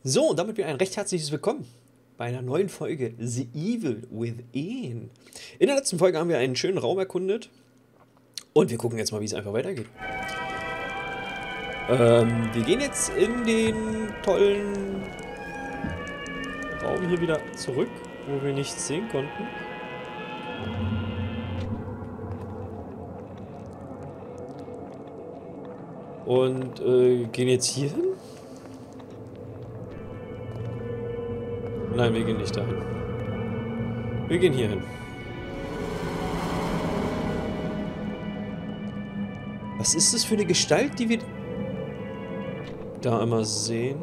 So, und damit wieder ein recht herzliches Willkommen bei einer neuen Folge The Evil Within. In der letzten Folge haben wir einen schönen Raum erkundet und wir gucken jetzt mal, wie es einfach weitergeht. Wir gehen jetzt in den tollen Raum hier wieder zurück, wo wir nichts sehen konnten. Und gehen jetzt hier hin. Nein, wir gehen nicht dahin. Wir gehen hier hin. Was ist das für eine Gestalt, die wir da immer sehen?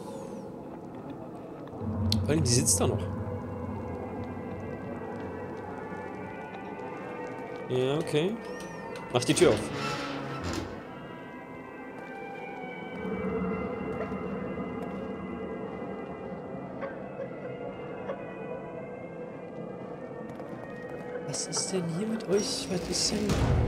Vor allem, die sitzt da noch. Ja, okay. Mach die Tür auf. Was ist denn hier mit euch? Was ist denn...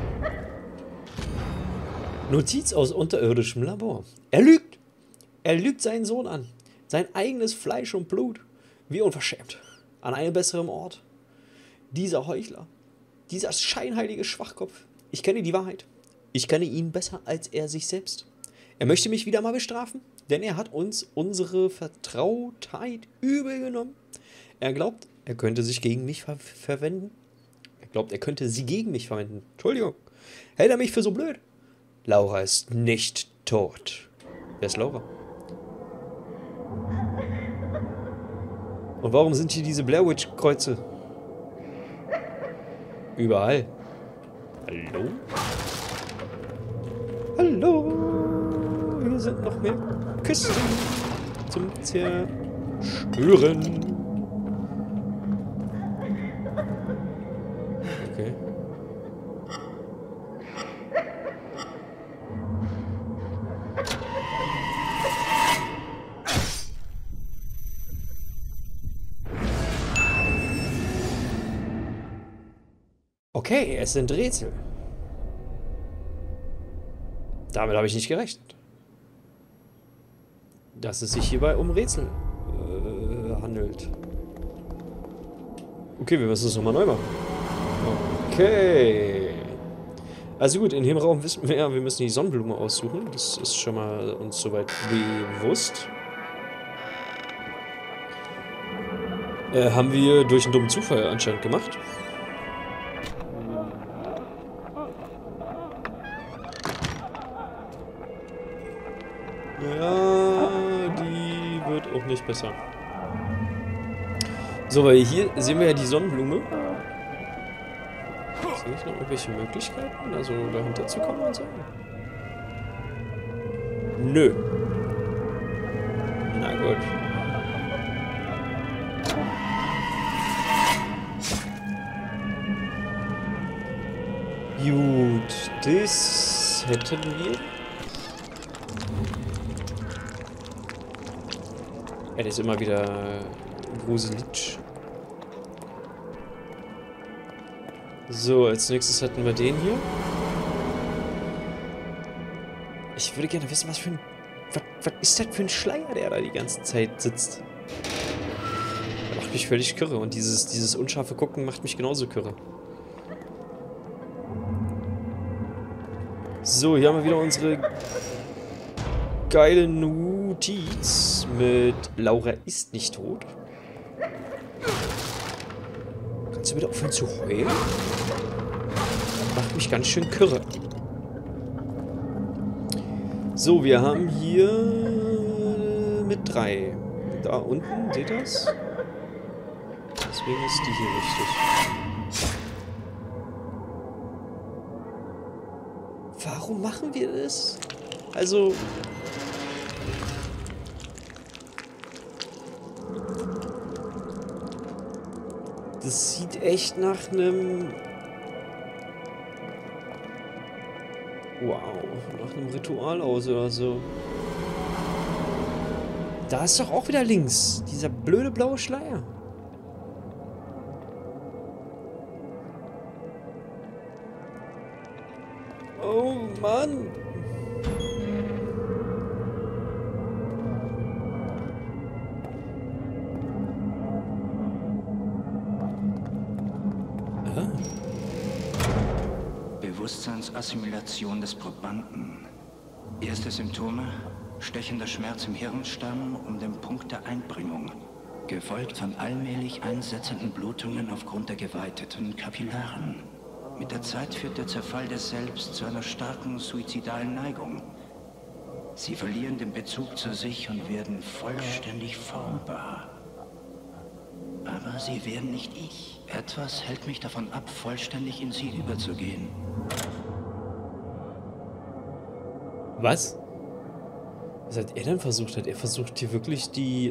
Notiz aus unterirdischem Labor. Er lügt! Er lügt seinen Sohn an. Sein eigenes Fleisch und Blut. Wie unverschämt. An einem besseren Ort. Dieser Heuchler. Dieser scheinheilige Schwachkopf. Ich kenne die Wahrheit. Ich kenne ihn besser als er sich selbst. Er möchte mich wieder mal bestrafen, denn er hat uns unsere Vertrautheit übel genommen. Er glaubt, er könnte sich gegen mich verwenden. Er glaubt, er könnte sie gegen mich verwenden. Entschuldigung. Hält er mich für so blöd? Laura ist nicht tot. Wer ist Laura? Und warum sind hier diese Blair Witch Kreuze? Überall. Hallo? Hallo? Hier sind noch mehr Küsten zum Zerstören. Okay. Okay, es sind Rätsel. Damit habe ich nicht gerechnet. Dass es sich hierbei um Rätsel handelt. Okay, wir müssen es nochmal neu machen. Okay. Also gut, in dem Raum wissen wir ja, wir müssen die Sonnenblume aussuchen. Das ist schon mal uns soweit bewusst. Haben wir durch einen dummen Zufall anscheinend gemacht. Ja, die wird auch nicht besser. So, weil hier sehen wir ja die Sonnenblume. Sehe ich noch irgendwelche Möglichkeiten, also dahinter zu kommen und so? Nö. Na gut. Gut, das hätten wir. Ja, das ist immer wieder gruselig. So, als nächstes hatten wir den hier. Ich würde gerne wissen, was für ein... Was ist das für ein Schleier, der da die ganze Zeit sitzt? Der macht mich völlig kirre. Und dieses unscharfe Gucken macht mich genauso kirre. So, hier haben wir wieder unsere geile Notiz mit Laura ist nicht tot. Kannst du bitte aufhören zu heulen? Macht mich ganz schön kirre. So, wir haben hier mit 3. Da unten, seht ihr das? Deswegen ist die hier richtig. Warum machen wir das? Also... Das sieht echt nach einem... Wow, nach einem Ritual aus oder so. Da ist doch auch wieder links dieser blöde blaue Schleier. Oh Mann. Aha. Bewusstseinsassimilation des Probanden. Erste Symptome: stechender Schmerz im Hirnstamm um den Punkt der Einbringung, gefolgt von allmählich einsetzenden Blutungen aufgrund der geweiteten Kapillaren. Mit der Zeit führt der Zerfall des Selbst zu einer starken suizidalen Neigung. Sie verlieren den Bezug zu sich und werden vollständig formbar. Aber sie werden nicht ich. Etwas hält mich davon ab, vollständig in sie überzugehen. Was? Was hat er denn versucht? Hat er versucht, hier wirklich die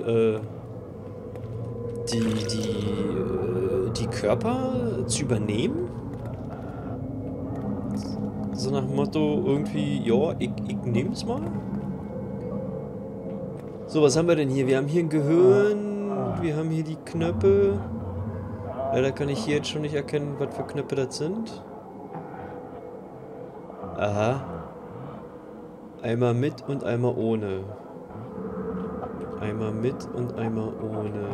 Körper zu übernehmen? So nach dem Motto irgendwie, ja, ich nehm's mal. So, was haben wir denn hier? Wir haben hier ein Gehirn, wir haben hier die Knöpfe. Leider kann ich hier jetzt schon nicht erkennen, was für Knöpfe das sind. Aha. Einmal mit und einmal ohne. Einmal mit und einmal ohne.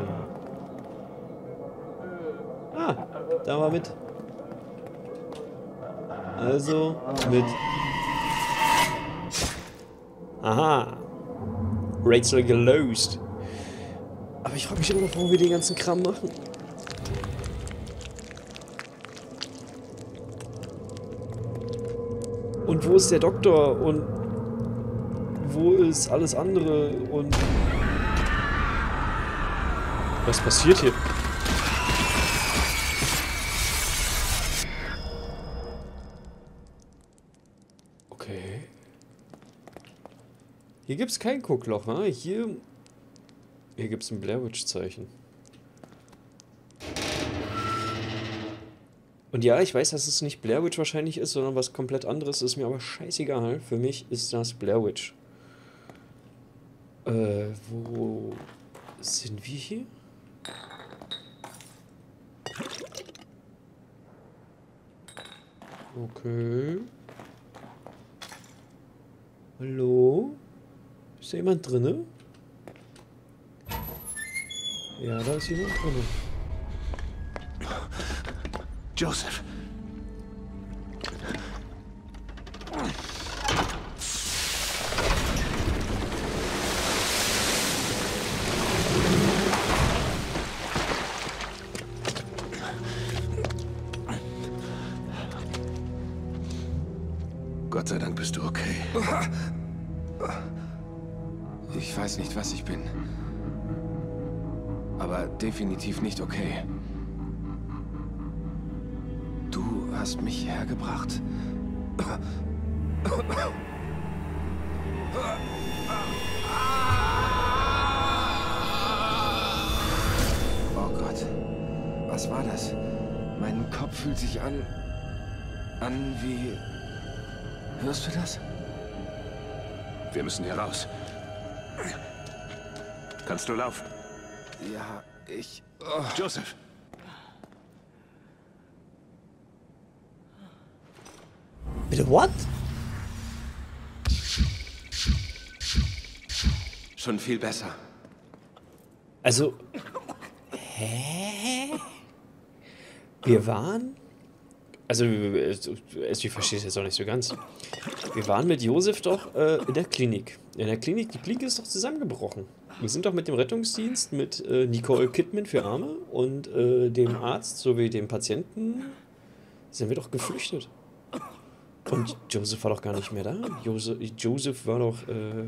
Ah, da war mit. Also mit. Aha. Rätsel gelöst. Aber ich frage mich immer noch, warum wir den ganzen Kram machen. Und wo ist der Doktor? Und wo ist alles andere? Und was passiert hier? Okay. Hier gibt es kein Guckloch, ne? Hier gibt es ein Blair Witch-Zeichen. Und ja, ich weiß, dass es nicht Blair Witch wahrscheinlich ist, sondern was komplett anderes. Ist mir aber scheißegal. Für mich ist das Blair Witch. Wo sind wir hier? Okay. Hallo? Ist da jemand drinne? Ja, da ist jemand drinne. Joseph! Gott sei Dank bist du okay. Ich weiß nicht, was ich bin. Aber definitiv nicht okay. Du hast mich hergebracht. Oh Gott. Was war das? Mein Kopf fühlt sich an wie... Hörst du das? Wir müssen hier raus. Kannst du laufen? Ja, Oh. Joseph! Bitte, what? Schon viel besser. Also, hä? Wir waren... Also, ich verstehe es jetzt auch nicht so ganz. Wir waren mit Joseph doch in der Klinik. In der Klinik, die Klinik ist doch zusammengebrochen. Wir sind doch mit dem Rettungsdienst, mit Nicole Kidman für Arme und dem Arzt sowie dem Patienten sind wir doch geflüchtet. Und Joseph war doch gar nicht mehr da. Joseph war doch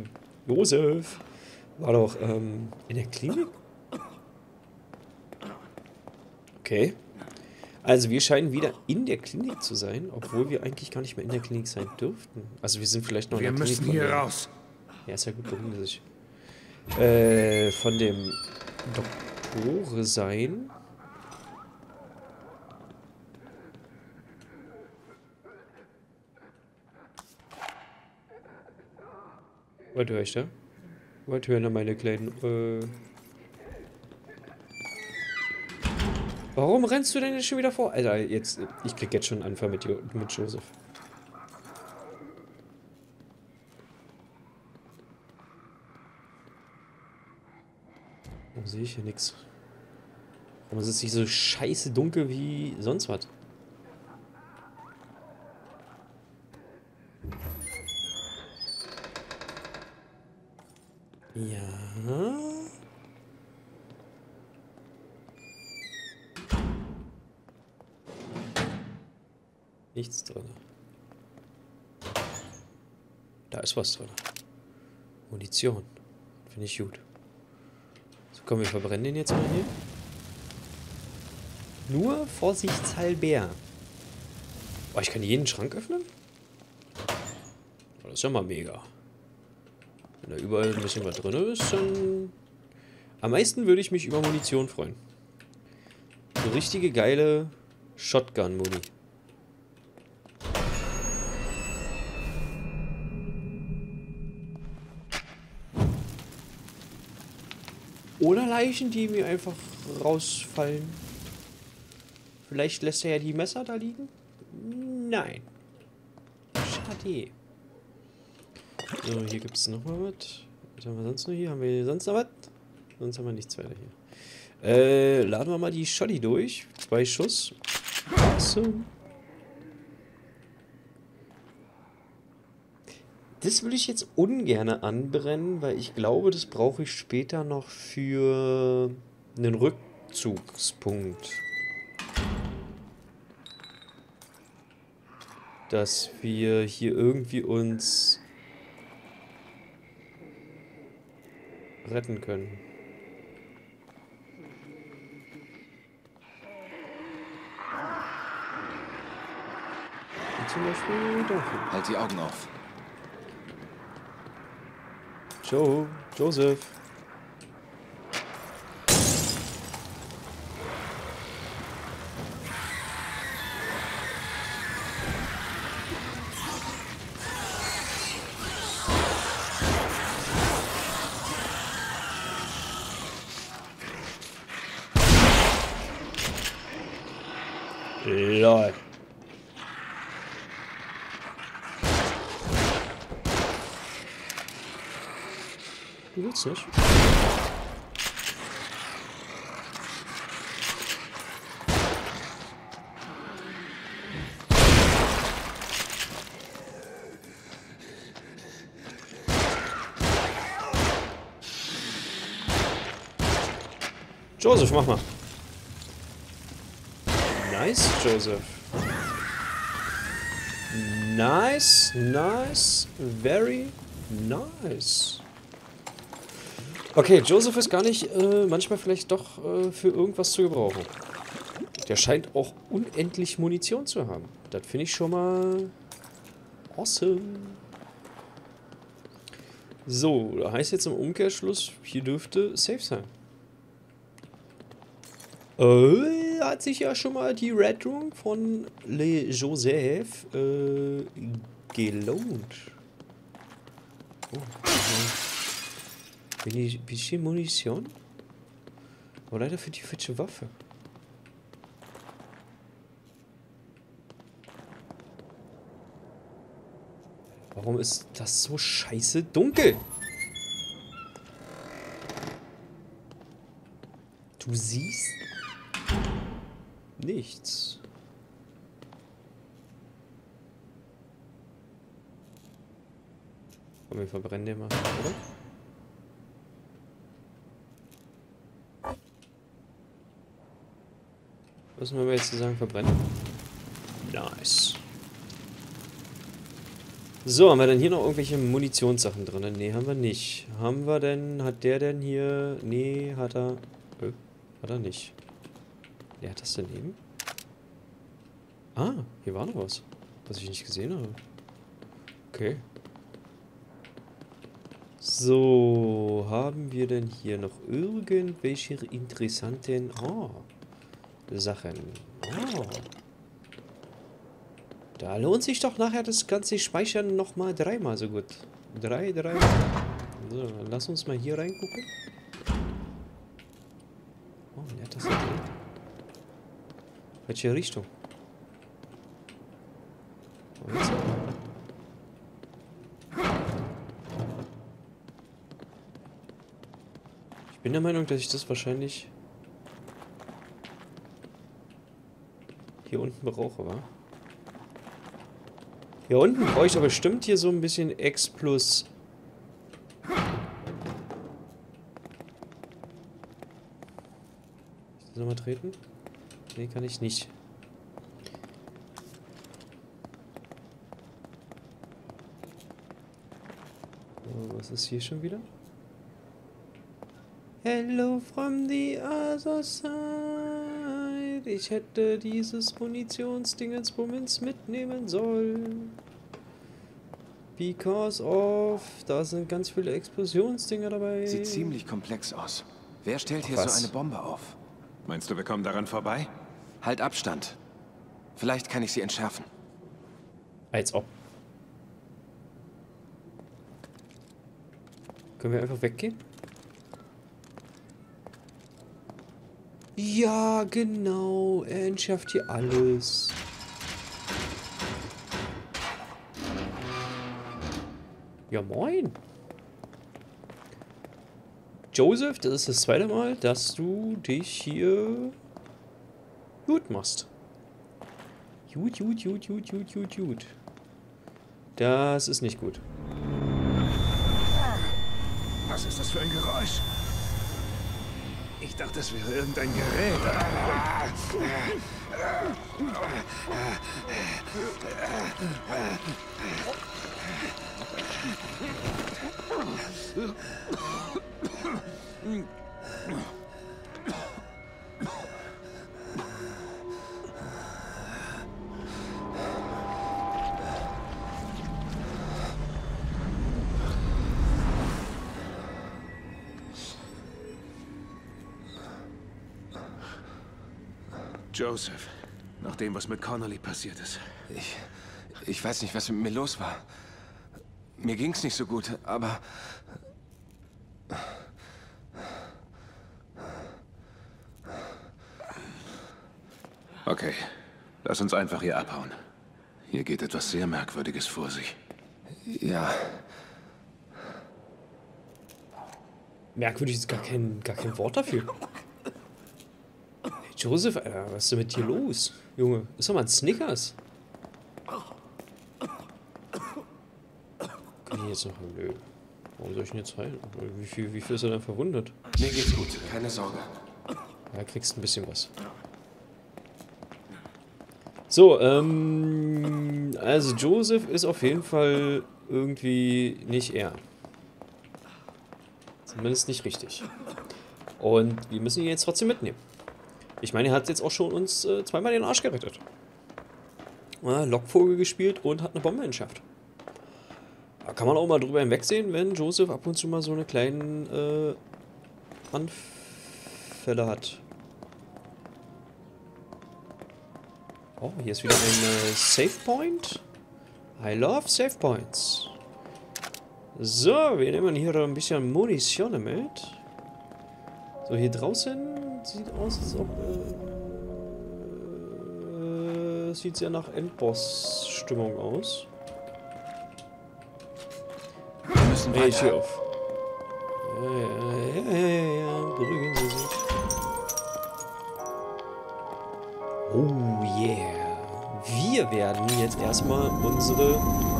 in der Klinik. Okay. Also wir scheinen wieder in der Klinik zu sein, obwohl wir eigentlich gar nicht mehr in der Klinik sein dürften. Also wir sind vielleicht noch in der Klinik. Wir müssen hier raus. Ja, ist ja gut, beruhigen Sie sich. Von dem Doktore sein. Was höre ich da? Was hören da meine kleinen, Warum rennst du denn jetzt schon wieder vor? Alter, jetzt, ich krieg jetzt schon einen Anfang mit Joseph. Warum sehe ich hier nichts? Warum ist es nicht so scheiße dunkel wie sonst was? Ja. Nichts drin. Da ist was drin. Munition. Finde ich gut. So, komm, wir verbrennen den jetzt mal hier. Nur vorsichtshalber. Oh, ich kann jeden Schrank öffnen? Oh, das ist ja mal mega. Wenn da überall ein bisschen was drin ist, dann... Am meisten würde ich mich über Munition freuen. So richtige geile Shotgun-Muni. Oder Leichen, die mir einfach rausfallen. Vielleicht lässt er ja die Messer da liegen? Nein. Schade. So, hier gibt es noch mal was. Was haben wir sonst noch hier? Haben wir sonst noch was? Sonst haben wir nichts weiter hier. Laden wir mal die Shotty durch. 2 Schuss. Awesome. Das will ich jetzt ungern anbrennen, weil ich glaube, das brauche ich später noch für einen Rückzugspunkt. Dass wir hier irgendwie uns retten können. Wie zum Beispiel dafür. Halt die Augen auf. Joseph. Lol. Du willst nicht. Joseph, mach mal. Nice, Joseph. Nice, nice, very nice. Okay, Joseph ist gar nicht, manchmal vielleicht doch für irgendwas zu gebrauchen. Der scheint auch unendlich Munition zu haben. Das finde ich schon mal awesome. So, da heißt jetzt im Umkehrschluss, hier dürfte safe sein. Hat sich ja schon mal die Rettung von Le Joseph gelohnt. Oh, ein bisschen Munition? Aber leider für die falsche Waffe. Warum ist das so scheiße dunkel? Du siehst nichts. Komm, wir verbrennen den mal, oder? Müssen wir jetzt sagen, verbrennen? Nice. So, haben wir denn hier noch irgendwelche Munitionssachen drin? Ne, haben wir nicht. Haben wir denn, hat der denn hier... Nee, hat er... Hat er nicht. Wer hat das daneben? Ah, hier war noch was. Was ich nicht gesehen habe. Okay. So, haben wir denn hier noch irgendwelche interessanten Sachen? Oh. Da lohnt sich doch nachher das ganze Speichern nochmal 3-mal so gut. 3. So, dann lass uns mal hier reingucken. Oh, wer hat das denn? Welche Richtung? Oh, jetzt. Ich bin der Meinung, dass ich das wahrscheinlich hier unten brauche, wa? Hier unten brauche ich aber bestimmt hier so ein bisschen X plus nochmal treten? Nee, kann ich nicht. So, was ist hier schon wieder? Hello from the other side. Ich hätte dieses Munitionsdingensbummens mitnehmen sollen. Because of... Da sind ganz viele Explosionsdinger dabei. Sieht ziemlich komplex aus. Wer stellt hier Was? so eine Bombe auf? Meinst du, wir kommen daran vorbei? Halt Abstand. Vielleicht kann ich sie entschärfen. Als ob. Können wir einfach weggehen? Ja, genau. Er entschärft hier alles. Ja, moin. Joseph, das ist das zweite Mal, dass du dich hier gut machst. Gut. Das ist nicht gut. Was ist das für ein Geräusch? Ich dachte, es wäre irgendein Gerät. Joseph, nach dem, was mit Connolly passiert ist. Ich weiß nicht, was mit mir los war. Mir ging's nicht so gut, aber... Okay, lass uns einfach hier abhauen. Hier geht etwas sehr Merkwürdiges vor sich. Ja, Merkwürdig ist gar kein Wort dafür. Hey Joseph, Alter, was ist denn mit dir los? Junge, ist doch mal ein Snickers. Kann ich jetzt noch... Nö. Warum soll ich ihn jetzt heilen? Wie viel ist er denn verwundet? mir geht's gut, keine Sorge. Ja, kriegst ein bisschen was. So, also Joseph ist auf jeden Fall irgendwie nicht er. Zumindest nicht richtig. Und wir müssen ihn jetzt trotzdem mitnehmen. Ich meine, er hat jetzt auch schon uns zweimal den Arsch gerettet. Lockvogel gespielt und hat eine Bombe entschärft. Da kann man auch mal drüber hinwegsehen, wenn Joseph ab und zu mal so eine kleinen Anfälle hat. Oh, hier ist wieder ein Save Point. I love Save Points. So, wir nehmen hier ein bisschen Munition mit. So, hier draußen sieht aus, als ob... sieht sehr nach Endboss-Stimmung aus. Wir müssen Hey, Tür weiter. auf. Ja, beruhigen Sie sich. Oh yeah. Wir werden jetzt erstmal unsere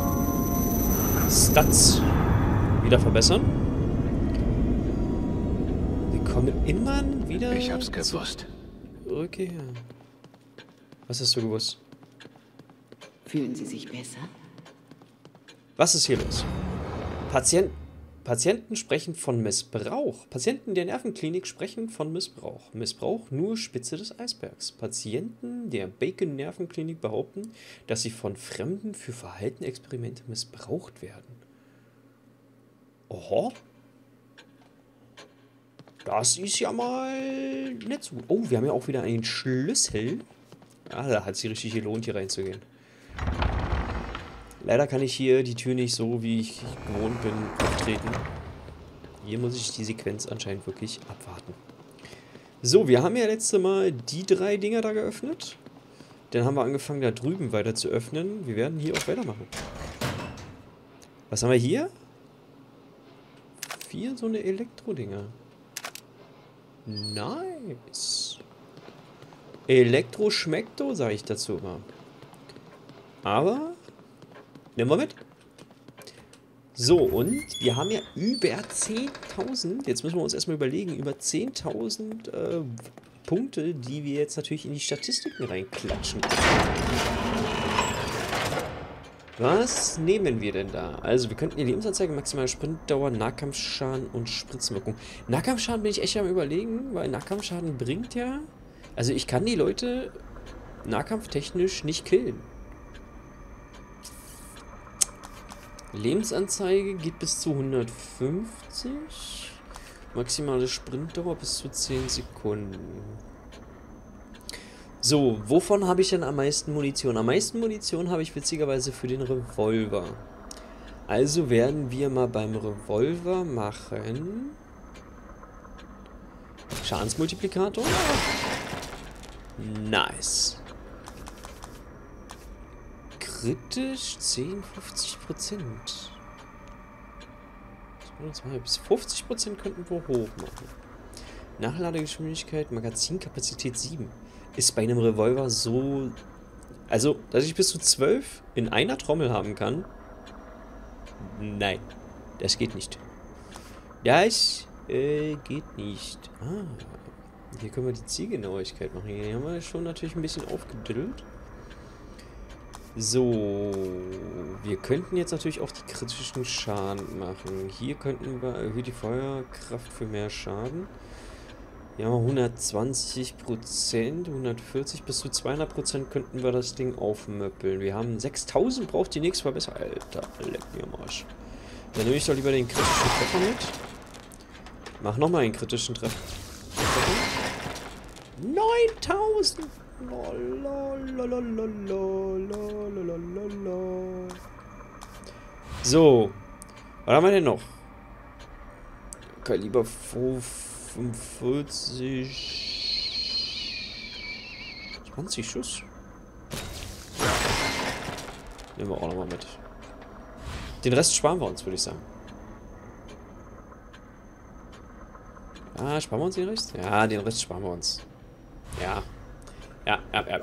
Stats wieder verbessern. Wir kommen immer wieder... Ich hab's gewusst. Okay. Was hast du gewusst? Fühlen Sie sich besser? Was ist hier los? Patienten sprechen von Missbrauch. Patienten der Nervenklinik sprechen von Missbrauch. Missbrauch nur Spitze des Eisbergs. Patienten der Bacon Nervenklinik behaupten, dass sie von Fremden für Verhaltensexperimente missbraucht werden. Oho. Das ist ja mal nicht so gut. Oh, wir haben ja auch wieder einen Schlüssel. Ah, da hat es sich richtig gelohnt, hier reinzugehen. Leider kann ich hier die Tür nicht so, wie ich gewohnt bin, auftreten. Hier muss ich die Sequenz anscheinend wirklich abwarten. So, wir haben ja letzte Mal die 3 Dinger da geöffnet. Dann haben wir angefangen, da drüben weiter zu öffnen. Wir werden hier auch weitermachen. Was haben wir hier? 4 so eine Elektro-Dinger. Nice. Elektro schmeckto, sage ich dazu immer. Aber... nehmen wir mit. So, und wir haben ja über 10.000, jetzt müssen wir uns erstmal überlegen, über 10.000 Punkte, die wir jetzt natürlich in die Statistiken reinklatschen. Was nehmen wir denn da? Also, wir könnten die Lebensanzeige, maximale Sprintdauer, Nahkampfschaden und Spritzwirkung. Nahkampfschaden bin ich echt am Überlegen, weil Nahkampfschaden bringt ja... Also, ich kann die Leute nahkampftechnisch nicht killen. Lebensanzeige geht bis zu 150. Maximale Sprintdauer bis zu 10 Sekunden. So, wovon habe ich denn am meisten Munition? Am meisten Munition habe ich witzigerweise für den Revolver. Also werden wir mal beim Revolver machen. Schadensmultiplikator. Nice. Kritisch 10, 50%. Bis 50% könnten wir hoch machen. Nachladegeschwindigkeit, Magazinkapazität 7. Ist bei einem Revolver so... Also, dass ich bis zu 12 in einer Trommel haben kann? Nein, das geht nicht. Das geht nicht. Ah, hier können wir die Zielgenauigkeit machen. Hier haben wir schon natürlich ein bisschen aufgedrillt. So, wir könnten jetzt natürlich auch die kritischen Schaden machen. Hier könnten wir erhöhen die Feuerkraft für mehr Schaden. Ja, 120%, 140 bis zu 200% könnten wir das Ding aufmöppeln. Wir haben 6000, braucht die nächste Verbesserung. Alter, leck mir am Arsch. Dann nehme ich doch lieber den kritischen Treffer mit. Mach nochmal einen kritischen Treffer. 9000! So. Was haben wir denn noch? Kaliber 45. 20 Schuss. Nehmen wir auch nochmal mit. Den Rest sparen wir uns, würde ich sagen. Ah, sparen wir uns den Rest? Ja, den Rest sparen wir uns. Ja. Ja.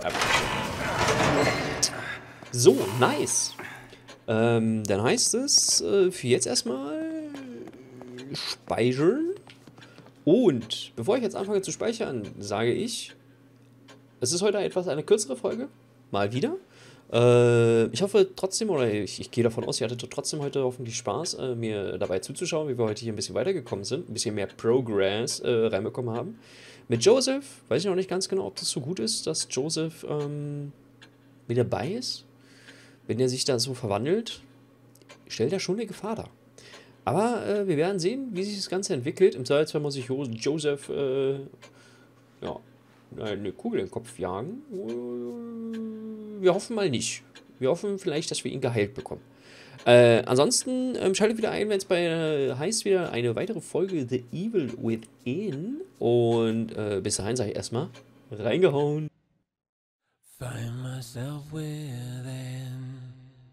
So, nice. Dann heißt es für jetzt erstmal speichern. Und bevor ich jetzt anfange zu speichern, sage ich, es ist heute etwas eine kürzere Folge. Mal wieder. Ich hoffe trotzdem, oder ich gehe davon aus, ihr hattet trotzdem heute hoffentlich Spaß, mir dabei zuzuschauen, wie wir heute hier ein bisschen weitergekommen sind, ein bisschen mehr Progress reinbekommen haben. Mit Joseph, weiß ich noch nicht ganz genau, ob das so gut ist, dass Joseph mit dabei ist. Wenn er sich da so verwandelt, stellt er schon eine Gefahr dar. Aber wir werden sehen, wie sich das Ganze entwickelt. Im Zweifelsfall muss ich Joseph eine Kugel in den Kopf jagen. Wir hoffen mal nicht. Wir hoffen vielleicht, dass wir ihn geheilt bekommen. Ansonsten schaltet wieder ein, wenn es heißt wieder eine weitere Folge The Evil Within. Und bis dahin sage ich erstmal reingehauen. Find myself within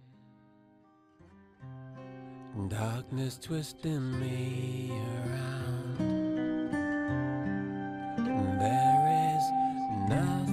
darkness twisting me around. There is nothing